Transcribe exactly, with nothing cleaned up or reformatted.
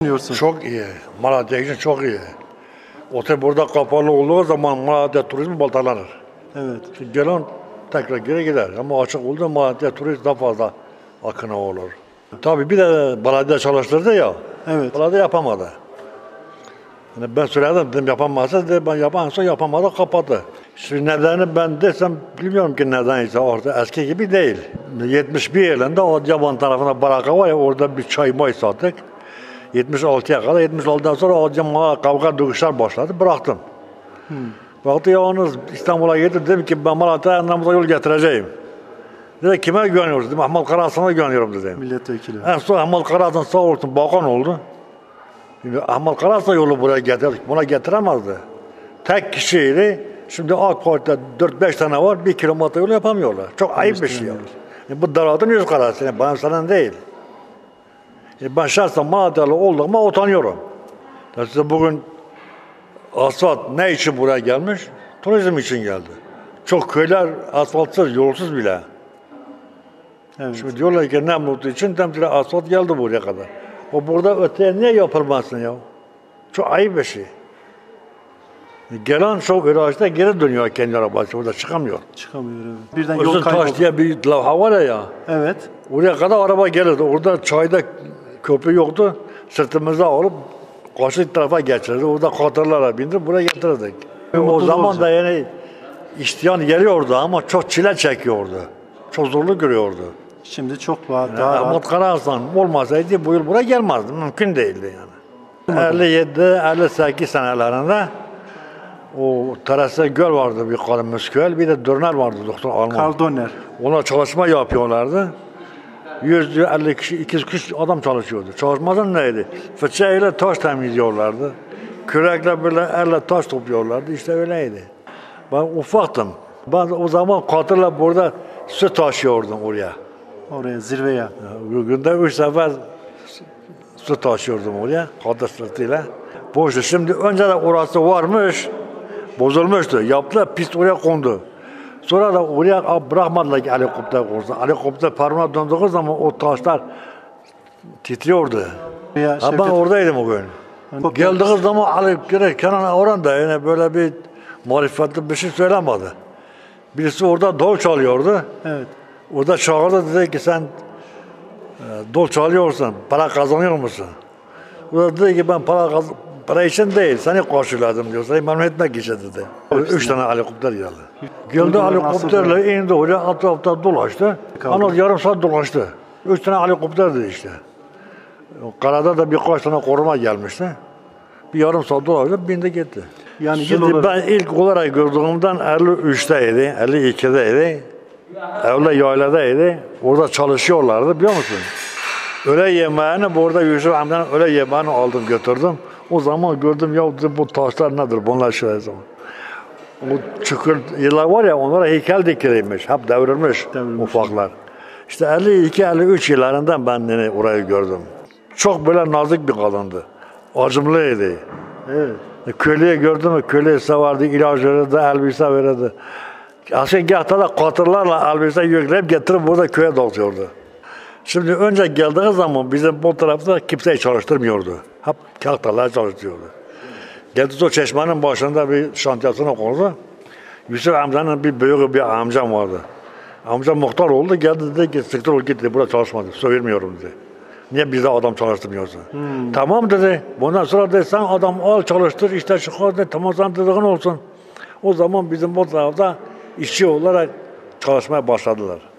düşünüyorsun? Çok iyi. Malatya için çok iyi. Otel burada kapalı olduğu zaman Malatya turizmi baltalanır. Evet. Şimdi gelen tekrar geri gider. Ama açık olduğu Malatya turist daha fazla akına olur. Tabii bir de belediye çalıştırdı ya. Evet. Belediye yapamadı. Yani ben söyledim dedim yapamazsa dedi ben yaparsa yapamadı kapattı. Şimdi nedeni ben desem bilmiyorum ki neden ise orada eski gibi değil. yetmiş bir yılında o Yaban tarafına baraka var ya orada bir çay may sattık. yetmiş altıya kadar yetmiş altıdan sonra o cemaat kavga dövüşler başladı bıraktım. Hmm. Baktı yalnız İstanbul'a gittim dedim ki ben Malatya'ya namıza yol getireceğim. Dedi kime güveniyoruz dedim Ahmet Karahasan'a güveniyorum dedim. Milletvekili. En son Ahmet Karahasan sağ olsun bakan oldu. Şimdi Ahmet Karahasan yolu buraya getirdik. Buna getiremezdi. Tek kişiydi. Şimdi AK Parti'de dört beş tane var. Bir kilometre yolu yapamıyorlar. Çok ayıp bir şey. Yani bu daladın yüz karası. Yani bana sana değil. Yani ben şahsen Malatyalı olduğuma utanıyorum. Size bugün asfalt ne için buraya gelmiş? Turizm için geldi. Çok köyler asfaltsız, yolsuz bile. Evet. Şimdi diyorlar ki ne mutlu için temsile asfalt geldi buraya kadar. O burada öteye niye yapılmasın ya? Çok ayıp bir şey. Gelen çok virajda geri dönüyor kendi arabası. Orada çıkamıyor. Çıkamıyor evet. Birden Uzun yol kayboldu. Taş diye bir lavha var ya. Evet. Oraya kadar araba gelirdi. Orada çayda köprü yoktu. Sırtımıza alıp karşı tarafa geçirdi. Orada katırlara bindirip buraya getirirdik. O zaman olacak. Da yani isteyen geliyordu ama çok çile çekiyordu. Çok zorluk görüyordu. Şimdi çok daha yani Ahmet Karahasan olmasaydı bu yıl buraya gelmezdi. Mümkün değildi yani. elli yedi elli sekiz senelerinde o Terasa Göl vardı bir kadınmış göl. Bir de Dörner vardı doktor Alman. Karl Dörner. Ona çalışma yapıyorlardı. yüz elli kişi, iki yüz kişi adam çalışıyordu. Çalışmadan neydi? Fıçayla taş temizliyorlardı. Kürekle böyle elle taş topluyorlardı. İşte öyleydi. Ben ufaktım. Ben o zaman katırla burada su taşıyordum oraya. Oraya, zirveye. Günde üç sefer su taşıyordum oraya, katır sırtıyla. Boştu. Şimdi önce de orası varmış, bozulmuştu. Yaptılar, pist oraya kondu. Sonra da oraya bırakmadılar ki helikopter konsun. Helikopter parmağı döndüğü zaman o taşlar titriyordu. Ya, ha, ben oradaydım o gün. Yani, geldiği zaman alıp gerek Kenan Orhan da yani böyle bir marifetli bir şey söylemedi. Birisi orada dol çalıyordu. Evet. Orada çağırdı dedi ki sen e, dol çalıyorsun, para kazanıyor musun? O da dedi ki ben para kaz para için değil, seni karşıladım diyor. Seni memnun etmek için dedi. Üç tane helikopter geldi. Geldi helikopterle indi oraya, etrafta dolaştı. Anıl yarım saat dolaştı. Üç tane helikopterdi işte. Karada da birkaç tane koruma gelmişti. Bir yarım saat dolaştı, bindi gitti. Yani şimdi ben ilk olarak gördüğümden elli üçteydi, elli ikideydi. Evle yayladaydı. Orada çalışıyorlardı biliyor musun? Öğle yemeğini burada Yusuf amcanın öğle yemeğini aldım götürdüm. O zaman gördüm ya bu taşlar nedir bunlar şöyle zaman. O çukur yıllar var ya onlara heykel dikilmiş. Hep devrilmiş, devrilmiş ufaklar. İşte elli iki elli üç yıllarından ben yani orayı gördüm. Çok böyle nazik bir kadındı. Acımlıydı. Evet. Köleyi gördüm mü köleyi severdi, ilaç verirdi, elbise verirdi. Aslında da katırlarla elbise yükleyip getirip burada köye dağıtıyordu. Şimdi önce geldiği zaman bizim bu tarafta kimseyi çalıştırmıyordu. Hep kahtalar çalıştırıyordu. Geldi o çeşmenin başında bir şantiyasına kondu. Yusuf amcanın bir büyük bir amcam vardı. Amcam muhtar oldu, geldi dedi ki siktir ol git dedi, burada çalışma dedi, söylemiyorum dedi. Niye bize adam çalıştırmıyorsun? Hmm. Tamam dedi, bundan sonra dedi sen adam al çalıştır, işte çıkar dedi, tamam sen dediğin olsun. O zaman bizim bu tarafta işçi olarak çalışmaya başladılar.